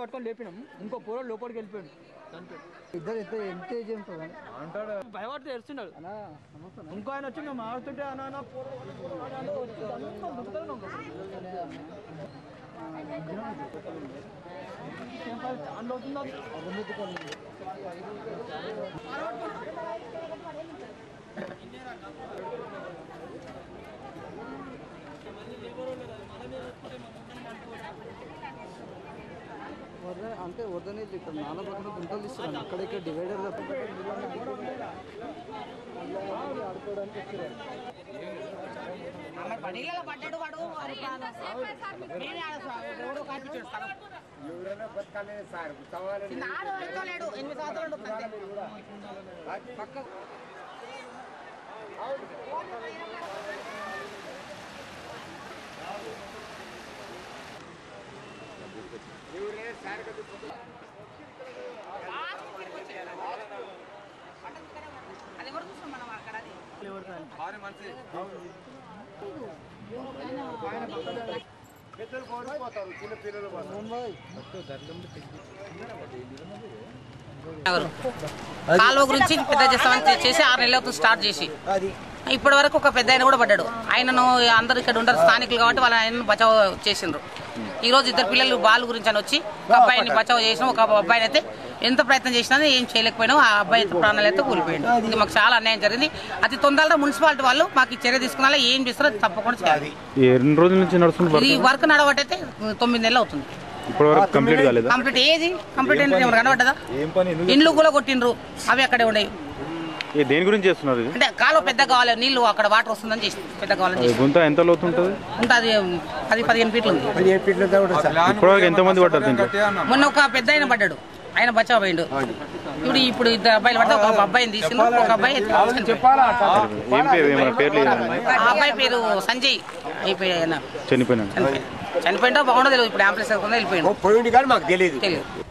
పట్టుకొని లేపినాం ఇంకో పోరో లోపలికి వెళ్ళిపోయాడు ఇద్దరు ఎంత ఏజ్ ఉంటుంది అంటాడు భయపడితే ఏడుస్తున్నాడు ఇంకో ఆయన వచ్చి మేము ఆడుతుంటే అన్న అవుతుందా అంటే వద్దనే ఇక్కడ నాన్న పక్కన గుంటలు ఇస్తారు అక్కడ ఇక్కడ డివైడర్ ఆడుకోవడానికి కాలువ గురించి పెద్ద చేస్తామని చేసి 6 నెలలకు స్టార్ట్ చేసి ఇప్పటి వరకు ఒక పెద్ద ఆయన కూడా పడ్డాడు. ఆయనను అందరు ఇక్కడ ఉండరు స్థానికులు కాబట్టి వాళ్ళ ఆయనను బచావ్ చేసిండ్రు. ఈ రోజు 2 పిల్లలు బాల్ గురించి అని వచ్చి ఒక అబ్బాయిని బచావ్ చేసిన, ఒక అబ్బాయిని అయితే ఎంత ప్రయత్నం చేసినా ఏం చేయలేకపోయినా ఆ అబ్బాయి ప్రాణాలు అయితే కూలిపోయాడు. ఇది మాకు చాలా అన్యాయం జరిగింది. అతి తొందరగా మున్సిపాలిటీ వాళ్ళు మాకు ఈ చర్య తీసుకున్నా ఏం చేస్తారో అది తప్పకుండా చేయాలి. ఈ వర్క్ నడవటైతే 9 నెలలు అవుతుంది. కంప్లీట్ ఏది కంప్లీట్ కనబడ్డదా? ఇండ్లు కూడా కొట్టిండ్రు, అవి అక్కడే ఉండేవి. దేని గురించి చేస్తున్నారు? అంటే కాలువ పెద్ద కావాలి, నీళ్లు అక్కడ వాటర్ వస్తుందని చేసి పెద్ద కావాలని ఎంత లోతు ఉంటుంది? ఉంటుంది 10-15 ఫీట్లు ఉంది. ఎంతమంది పడ్డారు? మొన్న ఒక పెద్ద ఆయన పడ్డాడు, ఆయన బచావ్ అయ్యిండు. ఇప్పుడు 2 అబ్బాయిలు పడితే ఒక అబ్బాయిని తీసిండు, ఒక అబ్బాయి అబ్బాయి పేరు సంజయ్ అయిపోయాడు. చనిపోయిందో బాగుండదు తెలియదు. ఇప్పుడు అంబులెన్స్ వెళ్ళిపోయింది.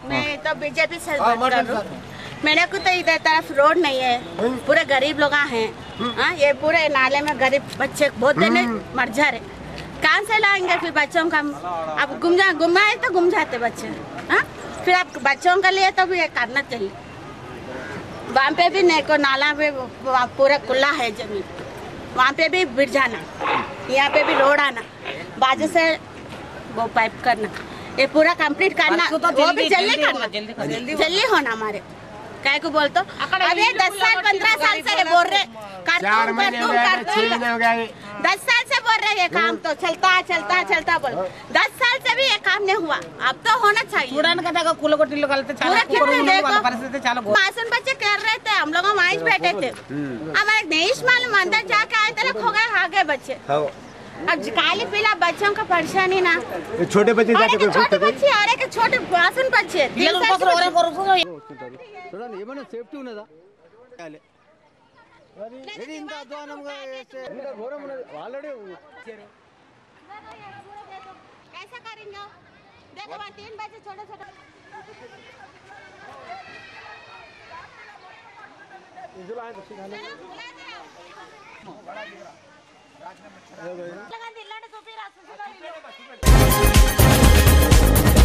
मेरे को तो इधर तरफ रोड नहीं है, पूरे गरीब लोग हैं। ये पूरे नाले में गरीब बच्चे बहुत देने मर जा रहे, कहाँ से लाएंगे फिर बच्चों का? अब गुमाए तो गुम जाते बच्चे। फिर अब बच्चों के लिए तो भी ये करना चाहिए। वहाँ पे भी नहीं को नाला पे पूरा खुला है जमीन, वहाँ पे भी बिड़ जाना, यहाँ पे भी रोड आना, बाजू से वो पाइप करना, ये पूरा कंप्लीट करना, वो भी जल्दी करना, जल्दी होना हमारे काय को बोलते। अरे 10 साल 15 साल से बोल रहे, 10 साल से बोल रहे ये काम तो चलता बोल, 10 साल से भी ये काम नहीं हुआ, अब तो होना चाहिए। मासूम बच्चे कर रहे थे, हम लोग वहीं बैठे थे, हमारे देश मालूम अंदर जाके आए थे, हो गए आगे बच्चे। अब काली पीला बच्चों का परेशानी ना, छोटे बच्चे अरे के छोटे मासूम बच्चे చూడండి ఏమైనా సేఫ్టీ ఉన్నదా? ఇంత అధ్వానంగా ఇంత ఘోరం ఉన్నది ఆల్రెడీ. कैसा करेंगे? देखो 3 बच्चे छोटे छोटे